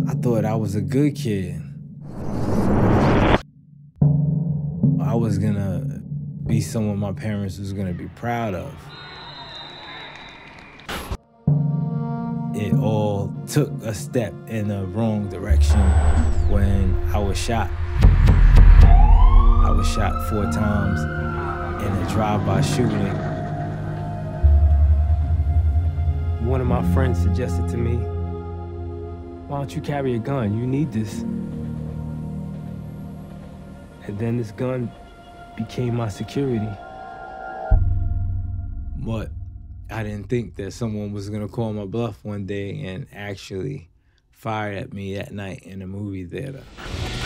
I thought I was a good kid. I was gonna be someone my parents was gonna be proud of. It all took a step in the wrong direction when I was shot. I was shot 4 times in a drive-by shooting. One of my friends suggested to me, why don't you carry a gun? You need this. And then this gun became my security. But I didn't think that someone was gonna call my bluff one day and actually fire at me that night in a movie theater.